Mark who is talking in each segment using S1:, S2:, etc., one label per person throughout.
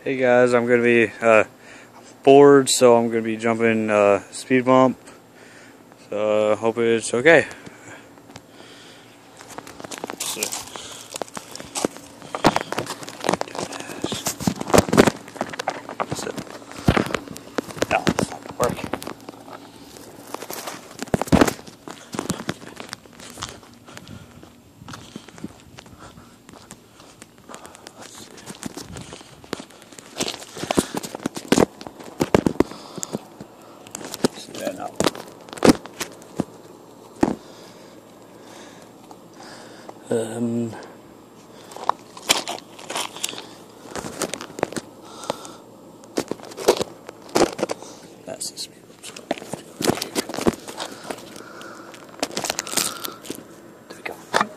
S1: Hey guys, I'm gonna be bored, so I'm gonna be jumping speed bump. So hope it's okay. No, it's not gonna work. Now. That's the speed bump. There we go.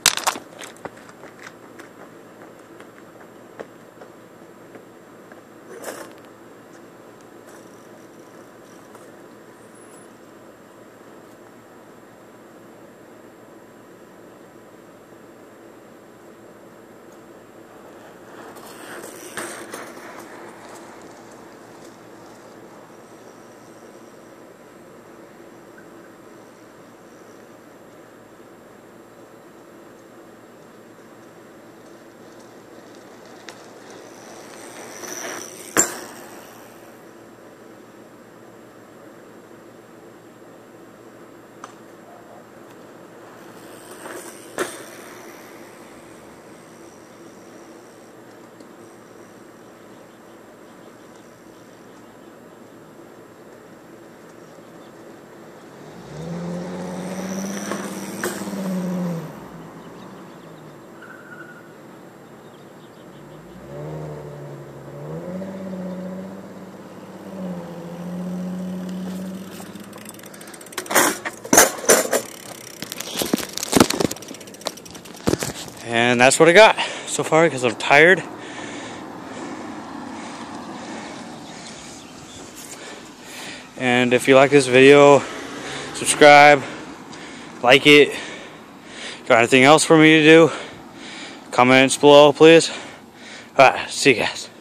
S1: And that's what I got so far because I'm tired. And if you like this video, subscribe, like it. Got anything else for me to do? Comments below, please. Alright, see you guys.